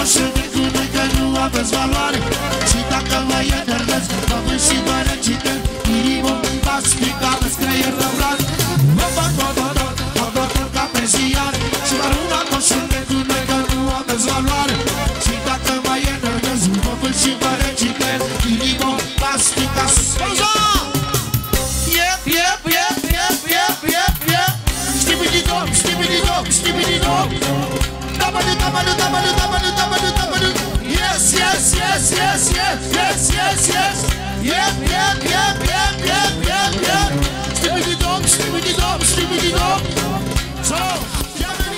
conștiente cu noi că nu aveți valoare. Și dacă mă enervez, mă vând și mă recitez. Inimă va spica, îți creier de vlad. Mă fac tot ca pe ziar. Și doar una conștiente cu noi că nu aveți valoare. Și dacă mă enervez, mă vând și mă recitez. Inimă va spica. Stibidi-dom. Dabba-do. Yes. Yep. Stibidi-dom. So, Germany.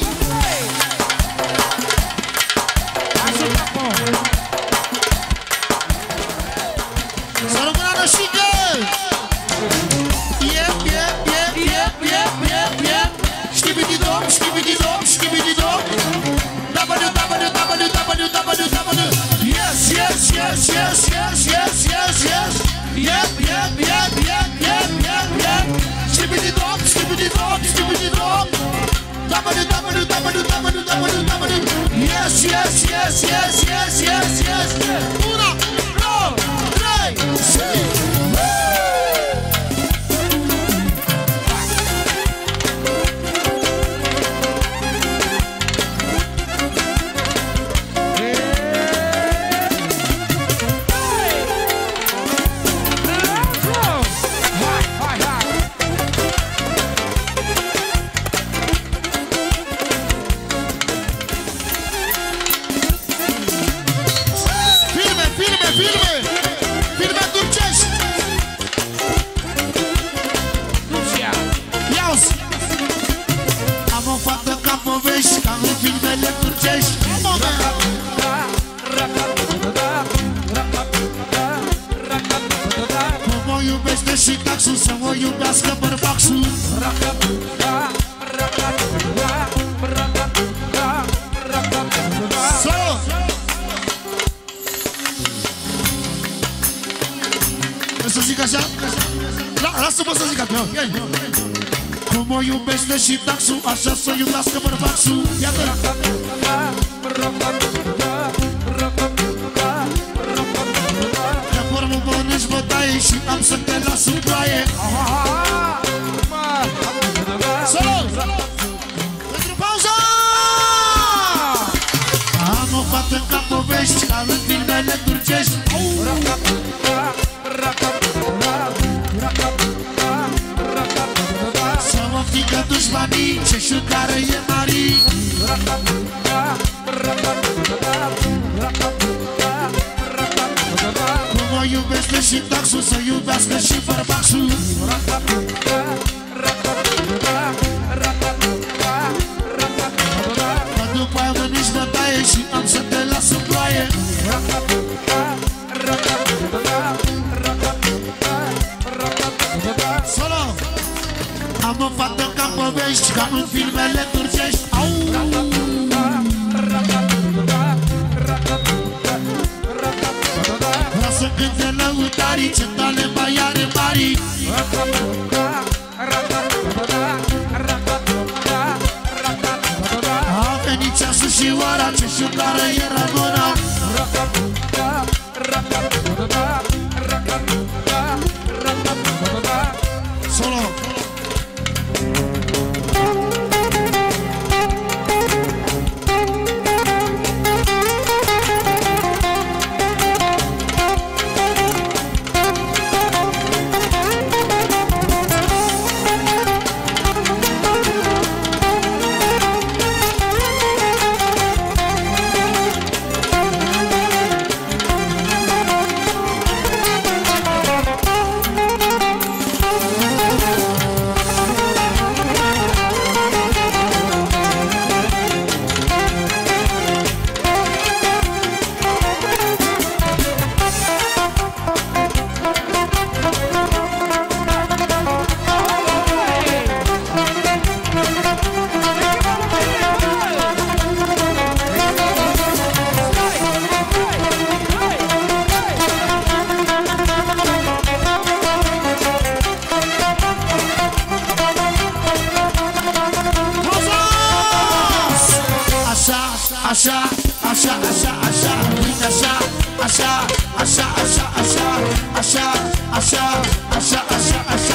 Să rămână și găi. Yep. Stibidi-dom. Dabba-do. Yes. Yep. Stibidi-dom. Dabba-do. Yes. Una, două, trei, și... Filme turcești. Ia-uzi. Am o fată ca povești, ca în filmele turcești. Cum mă iubește și taxul, să mă iubească bărbaxul. Să zic așa? Lasă-mă să zic așa. Cum mă iubește și taxul, așa să iubească bărbaxul. Iată! Că formul bănești bătaie și am să te las în ploaie. Solo! Pentru pauză! Am o fată ca povești, ca în filmele turcești. Să mă frică dușmanii, ce șucare e mari. Cum mă iubește și taxul, să iubească și bărbaxul. Că după aia mănici bătaie și am să te las în ploaie. Solo! Am o fată ca povești, ca în filmele turcești. Vreau să cânte lăutarii, ce tale mai are mari. A venit ceasul și ora, ce șucară e Ramona. Solo! așa, așa, așa, așa, așa, așa, așa, așa, așa.